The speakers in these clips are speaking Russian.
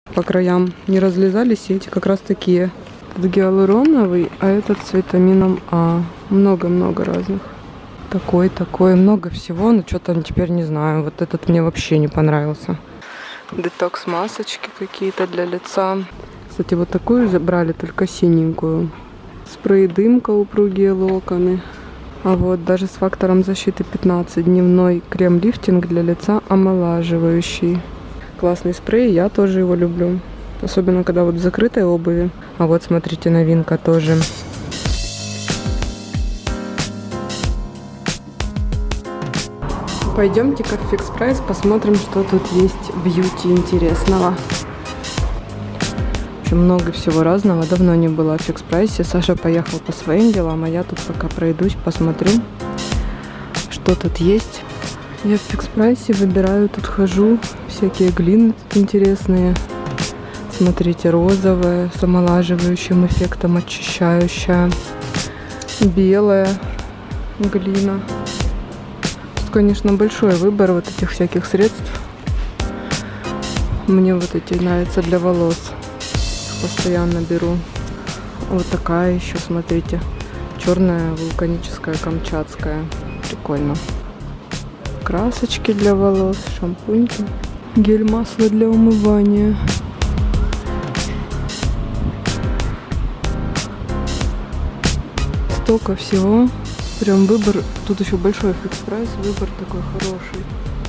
по краям не разлезались, и эти как раз такие. Этот гиалуроновый, а этот с витамином А. Много-много разных. Такой, много всего, но что-то теперь не знаю. Вот этот мне вообще не понравился. Детокс масочки какие-то для лица. Кстати, вот такую забрали, только синенькую. Спрей дымка, упругие локоны. А вот даже с фактором защиты 15. Дневной крем-лифтинг для лица, омолаживающий. Классный спрей, я тоже его люблю. Особенно, когда вот в закрытой обуви. А вот, смотрите, новинка тоже. Пойдемте-ка в Fix Price, посмотрим, что тут есть бьюти интересного. В общем, много всего разного. Давно не была в Fix Price. Саша поехал по своим делам, а я тут пока пройдусь, посмотрю, что тут есть. Я в Fix Price выбираю, тут хожу. Всякие глины тут интересные. Смотрите, розовая, с омолаживающим эффектом, очищающая. Белая глина. Конечно, большой выбор вот этих всяких средств. Мне вот эти нравятся для волос. Постоянно беру. Вот такая еще, смотрите. Черная, вулканическая, камчатская. Прикольно. Красочки для волос, шампуньки. Гель-масло для умывания. Столько всего. Прям выбор, тут еще большой Fix Price, выбор такой хороший.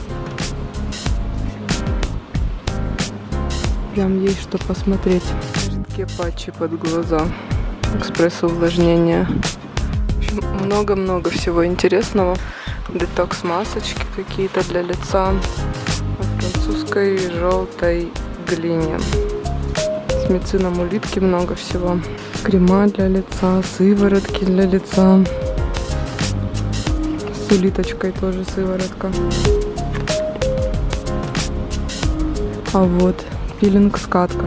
Прям есть что посмотреть. Жидкие патчи под глаза, экспресс-увлажнение. В общем, много-много всего интересного. Детокс масочки какие-то для лица. Во французской желтой глине. С мицином улитки много всего. Крема для лица, сыворотки для лица. С улиточкой тоже сыворотка. А вот пилинг-скатка.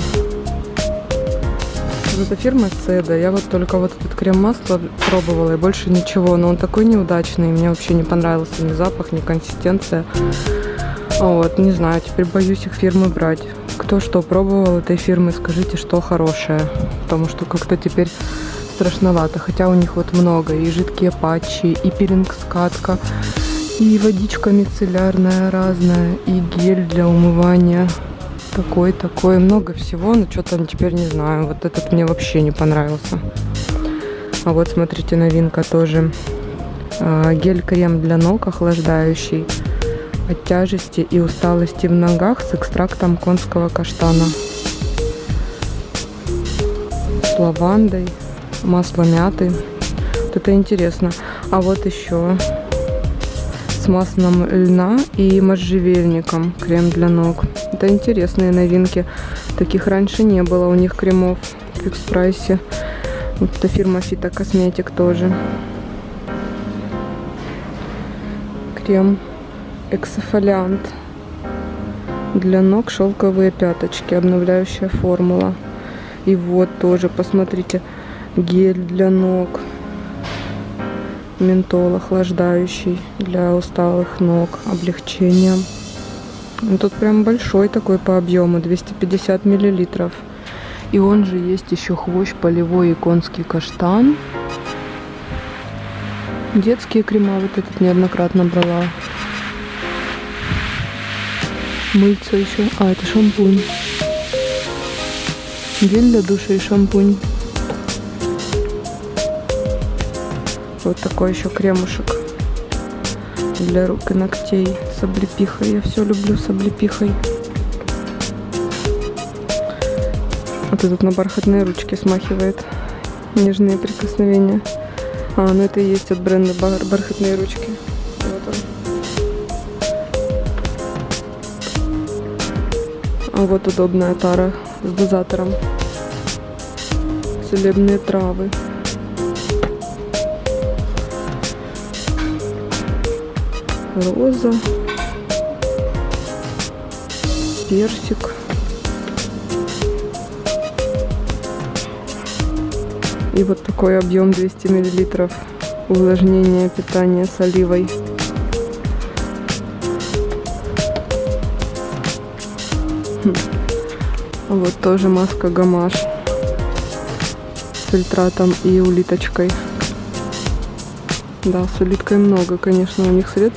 Вот эта фирма Седа. Я вот только вот этот крем-масло пробовала и больше ничего. Но он такой неудачный. Мне вообще не понравился ни запах, ни консистенция. Вот, не знаю, теперь боюсь их фирмы брать. Кто что пробовал этой фирмы, скажите, что хорошее. Потому что как-то теперь страшновато. Хотя у них вот много. И жидкие патчи, и пилинг-скатка, и водичка мицеллярная разная, и гель для умывания. Такой, много всего. Но что-то теперь не знаю. Вот этот мне вообще не понравился. А вот смотрите, новинка тоже. Гель-крем для ног охлаждающий. От тяжести и усталости в ногах с экстрактом конского каштана. С лавандой. Масло мяты. Вот это интересно. А вот еще с маслом льна и можжевельником крем для ног. Это интересные новинки. Таких раньше не было у них кремов в Fix Price. Вот эта фирма Фитокосметик тоже. Крем эксфолиант для ног, шелковые пяточки, обновляющая формула. И вот тоже, посмотрите, гель для ног, ментол охлаждающий для усталых ног, облегчение. Тут прям большой такой по объему, 250 миллилитров. И он же есть еще хвощ полевой и конский каштан. Детские крема вот этот неоднократно брала. Мыльца еще. А, это шампунь. Гель для душа и шампунь. Вот такой еще кремушек для рук и ногтей с облепихой. Я все люблю с облепихой. Вот этот на бархатные ручки смахивает. Нежные прикосновения. А, ну это и есть от бренда бархатные ручки. Вот он. А вот удобная тара с дозатором. Целебные травы. Роза. Персик. И вот такой объем 200 мл. Увлажнение питания с оливой. Вот тоже маска Гамаш с фильтратом и улиточкой. Да, с улиткой много, конечно, у них средств.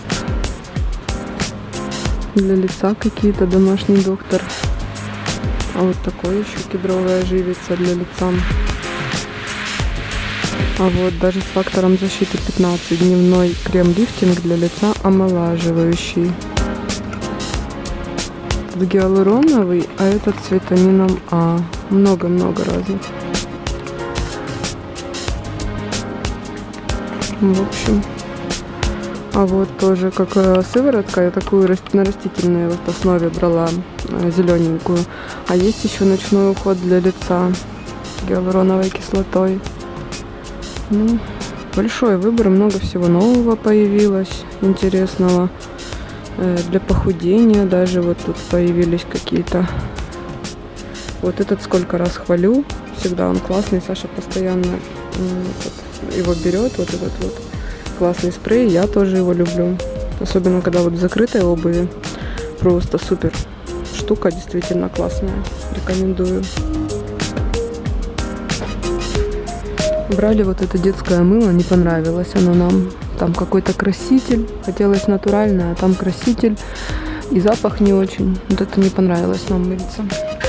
Для лица какие-то, домашний доктор. А вот такой еще кедровая живица для лица. А вот даже с фактором защиты 15. Дневной крем-лифтинг для лица омолаживающий. Этот гиалуроновый, а этот с витамином А. Много-много разных. В общем. А вот тоже как сыворотка, я такую на растительной вот основе брала, зелененькую. А есть еще ночной уход для лица гиалуроновой кислотой. Ну, большой выбор, много всего нового появилось, интересного. Для похудения даже вот тут появились какие-то. Вот этот сколько раз хвалю, всегда он классный, Саша постоянно его берет, вот этот вот классный спрей, я тоже его люблю. Особенно когда вот в закрытой обуви, просто супер штука, действительно классная, рекомендую. Брали вот это детское мыло, не понравилось оно нам. Там какой-то краситель, хотелось натуральное, а там краситель и запах не очень. Вот это не понравилось нам мыться.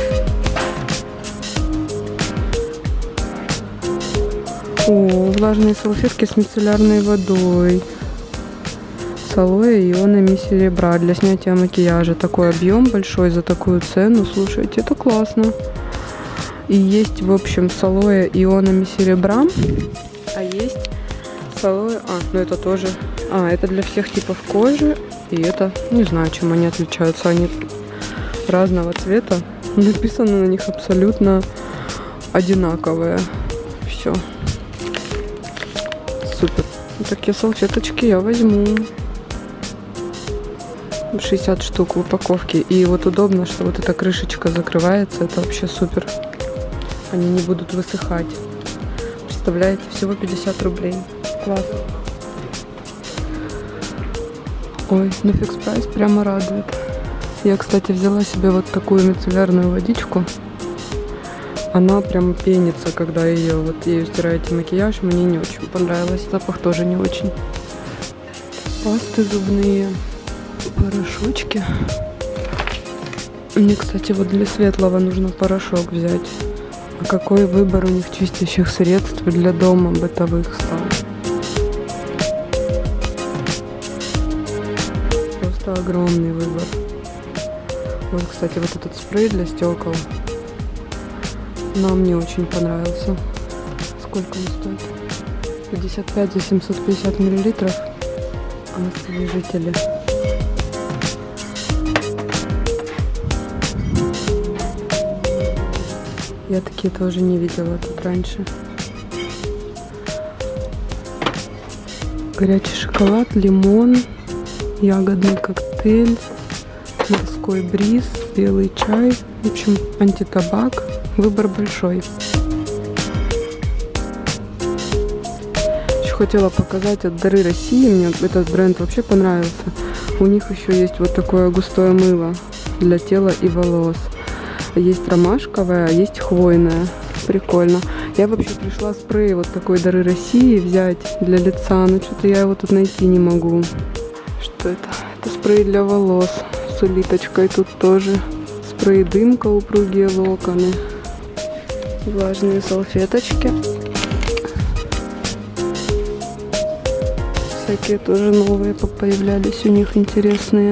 О, влажные салфетки с мицеллярной водой. С алоэ и ионами серебра для снятия макияжа. Такой объем большой за такую цену. Слушайте, это классно. И есть, в общем, с алоэ и ионами серебра. А есть с алоэ... ну это тоже... это для всех типов кожи. И это... Не знаю, чем они отличаются. Они разного цвета. Написано на них абсолютно одинаковые. Все. Супер. Вот такие салфеточки я возьму. 60 штук в упаковке. И вот удобно, что вот эта крышечка закрывается. Это вообще супер. Они не будут высыхать. Представляете, всего 50 рублей. Класс. Ой, ну фикс прайс прямо радует. Я, кстати, взяла себе вот такую мицеллярную водичку. Она прям пенится, когда ею стираете макияж. Мне не очень понравилось. Запах тоже не очень. Пасты зубные. Порошочки. Мне, кстати, вот для светлого нужно порошок взять. А какой выбор у них чистящих средств для дома бытовых стал. Просто огромный выбор. Вот, кстати, вот этот спрей для стекол нам не очень понравился. Сколько он стоит? 55 за 750 миллилитров. Освежители. Я такие тоже не видела тут раньше. Горячий шоколад, лимон, ягодный коктейль, морской бриз, белый чай. В общем, антитабак. Выбор большой. Еще хотела показать от Дары России. Мне этот бренд вообще понравился. У них еще есть вот такое густое мыло для тела и волос. Есть ромашковое, а есть хвойное. Прикольно. Я вообще пришла спрей вот такой Дары России взять для лица, но что-то я его тут найти не могу. Что это? Это спрей для волос с улиточкой. Тут тоже спрей дымка, упругие локоны. Влажные салфеточки. Всякие тоже новые появлялись у них интересные.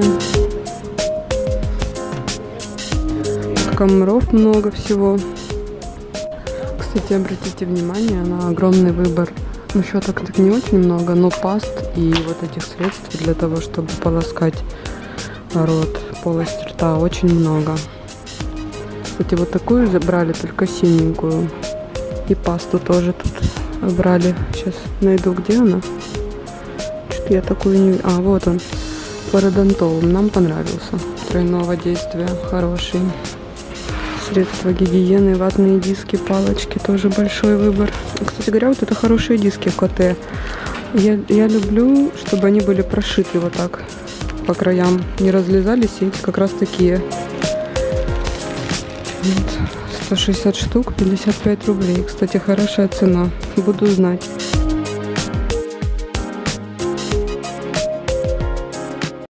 Комаров много всего. Кстати, обратите внимание на огромный выбор. Ну, щеток так не очень много, но паст и вот этих средств для того, чтобы полоскать рот, полость рта, очень много. Кстати, вот такую забрали, только синенькую. И пасту тоже тут брали. Сейчас найду, где она. Что-то я такую не... вот он. Пародонтол. Нам понравился. Тройного действия. Хороший. Средства гигиены, ватные диски, палочки, тоже большой выбор. Кстати говоря, вот это хорошие диски КТ. Я люблю, чтобы они были прошиты вот так по краям, не разлезались, и эти как раз такие. выглядит. 160 штук, 55 рублей. Кстати, хорошая цена. Буду знать.